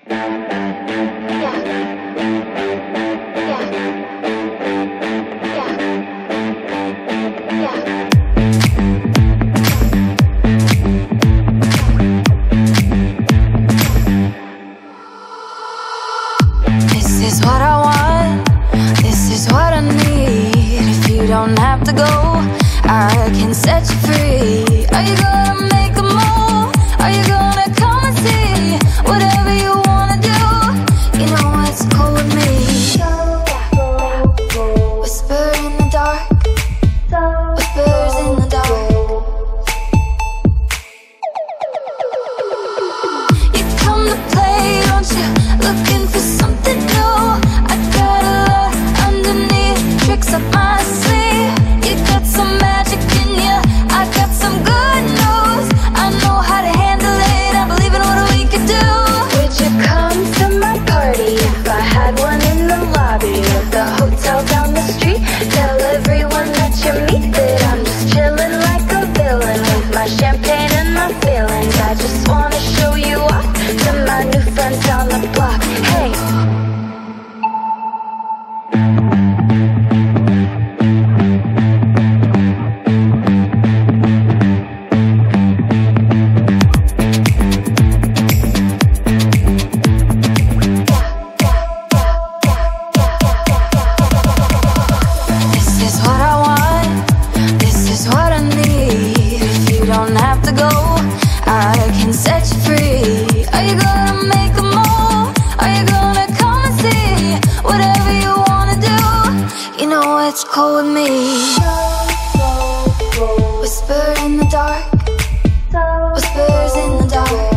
This is what I want, this is what I need. If you don't have to go, I can set you free. Are you gonna make a move? Are you gonna come and see? Whatever you wanna do, you know it's cool with me. Whisper in the dark, whispers in the dark. You come to play, don't you? Looking for something new. I got a lot underneath, tricks up my sleeve. You got some magic in you, I got some good news. I know how to handle it, I believe in what we could do. Would you come to my party if I had one in the lobby of the hotel down the street? Tell everyone that you meet that I'm just chilling like a villain with my champagne and my feelings. I just wanna show you off to my new friends on the block. Hey, This is what I want, this is what I need. If you don't have to go, I can set you free. Are you gonna make a move? Are you gonna come and see? Whatever you wanna do, you know it's cool with me. Whisper in the dark, whispers in the dark.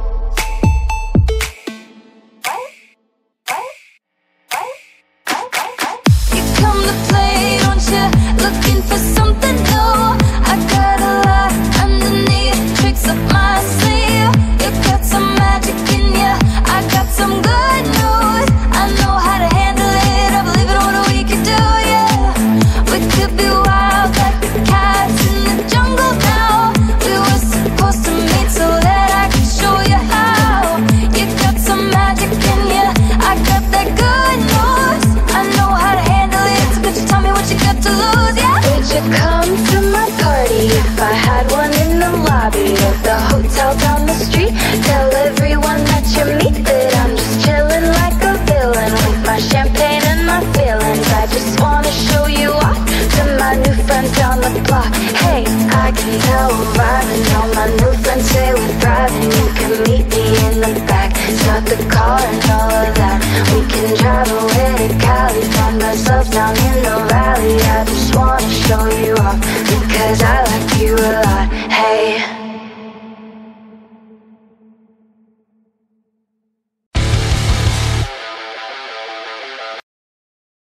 You come to play, don't you? Looking for something new. I got a lot underneath, tricks up my sleeve. You got some magic in you, I got some good news. I know how to handle it, I believe in what we could do, yeah. We could be wild like the cats in the jungle now. We were supposed to meet so that I could show you how. You got some magic in you, I got that good news. I know how to handle it, so could you tell me what you got to lose, yeah? would you come to my party if I had one in the lobby of the hotel down the street? Tell everyone that you meet that I'm just chilling like a villain with my champagne and my feelings. I just wanna show you off to my new friends on the block. Hey, I can tell we're vibing, all my new friends say we're thriving. You can meet me in the back, start the car and all of that. We can drive away to Cali, find ourselves down in the valley. I just wanna show you off because I like you.